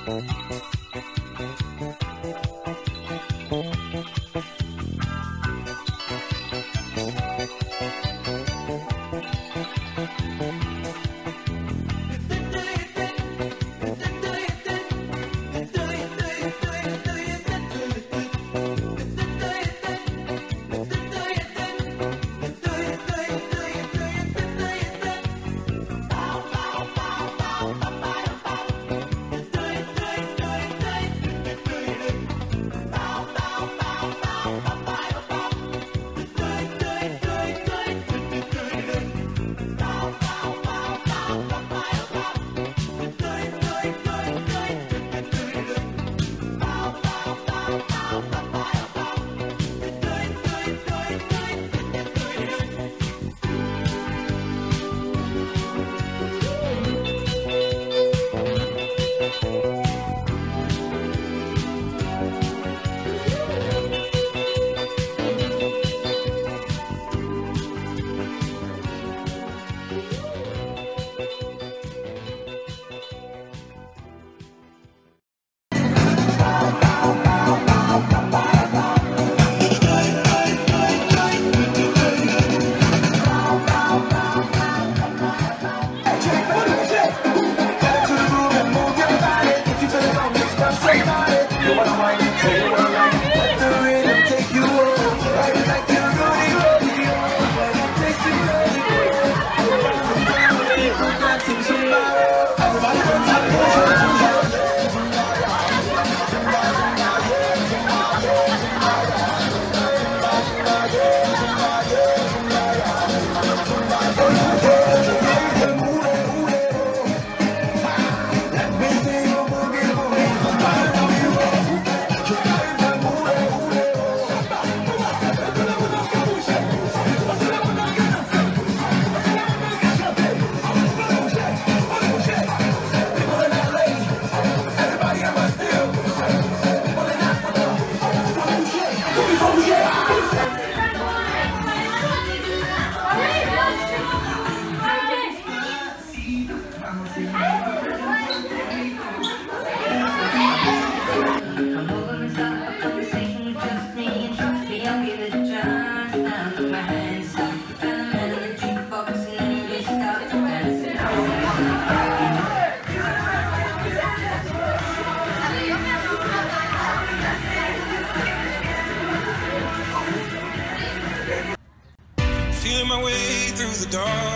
Feeling my way through the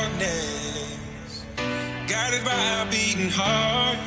darkness, guided by a beating heart.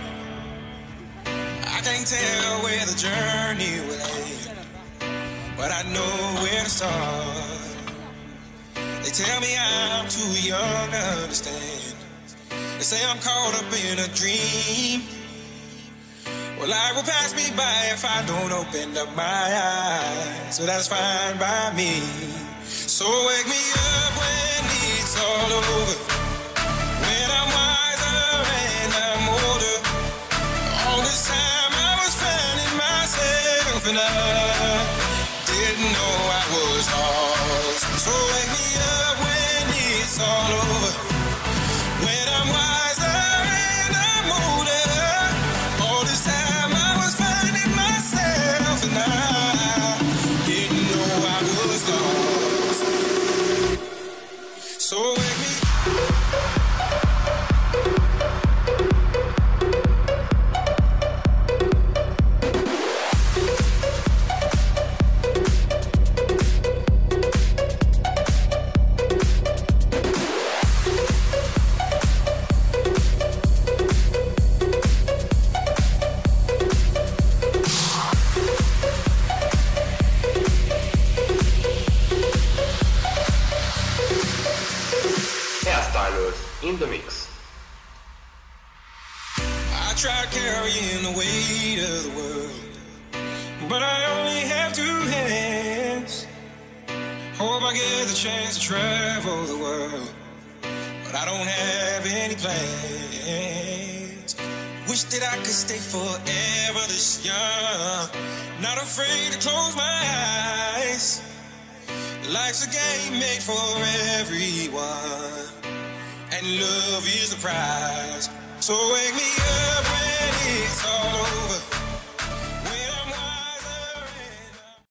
I can't tell where the journey will end, but I know where to start. They tell me I'm too young to understand. They say I'm caught up in a dream. Well, life will pass me by if I don't open up my eyes, so that's fine by me. So wake me up when it's all over, when I'm wiser and I'm older. All this time I was finding myself and I didn't know I was lost. So wake me up when it's all over, when I'm wiser and I'm older. All this time I was finding myself and I didn't know I was lost. So wake me in the mix. I tried carrying the weight of the world, but I only have two hands. Hope I get the chance to travel the world, but I don't have any plans. Wish that I could stay forever this young, not afraid to close my eyes. Life's a game made for everyone, and love is the prize. So wake me up when